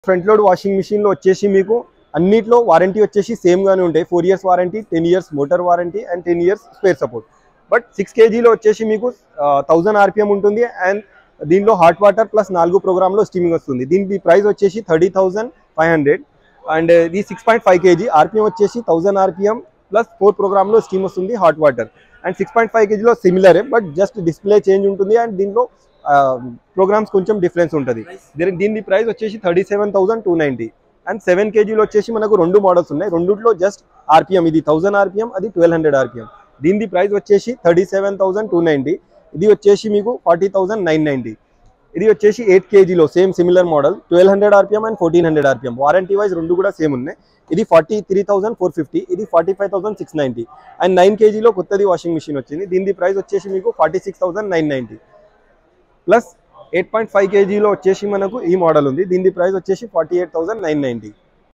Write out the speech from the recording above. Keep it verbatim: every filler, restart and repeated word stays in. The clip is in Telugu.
ఫ్రంట్ లోడ్ వాషింగ్ మిషన్ లో వచ్చేసి మీకు అన్నిట్లో వారంటీ వచ్చేసి సేమ్ గానే ఉంటాయి. Four years warranty, ten years motor warranty and ten years spare support. But six కేజీలో వచ్చేసి మీకు థౌజండ్ ఆర్పిఎం ఉంటుంది అండ్ దీనిలో హాట్ వాటర్ ప్లస్ నాలుగు ప్రోగ్రామ్లో స్టీమింగ్ వస్తుంది. దీనికి ప్రైస్ వచ్చేసి thirty thousand five hundred and ఇది six point five KG. RPM వచ్చేసి థౌసండ్ ఆర్పిఎం ప్లస్ ఫోర్ ప్రోగ్రామ్లో స్టీమ్ వస్తుంది hot water. And six point five కేజీలో సిమిలరే బట్ జస్ట్ డిస్ప్లే చేంజ్ ఉంటుంది అండ్ దీనిలో ప్రోగ్రామ్స్ కొంచెం డిఫరెన్స్ ఉంటుంది. దీని ప్రైస్ వచ్చేసి thirty seven thousand two ninety and seven కేజీలో వచ్చేసి మనకు రెండు మోడల్స్ ఉన్నాయి. రెండుట్లో జస్ట్ ఆర్పిఎం, ఇది థౌసండ్ ఆర్పిఎం, అది ట్వెల్వ్ హండ్రెడ్ ఆర్పిఎం. దీని ప్రైస్ వచ్చేసి thirty seven thousand two ninety ఇది వచ్చేసి మీకు ఫార్టీ థౌసండ్ నైన్ నైంటీ. ఇది వచ్చేసి ఎయిట్ కేజీలో same similar model, twelve hundred RPM and fourteen hundred RPM. Warranty wise రెండు కూడా సేమ్ ఉన్నాయి. ఇది forty three thousand four fifty ఇది forty five thousand six ninety and nine కేజీలో కొత్తది వాషింగ్ మిషన్ వచ్చింది. దీని ప్రైస్ వచ్చేసి మీకు forty six thousand nine ninety plus eight point five కేజీలో వచ్చేసి మనకు ఈ మోడల్ ఉంది. దీని ప్రైస్ వచ్చేసి forty eight thousand nine ninety.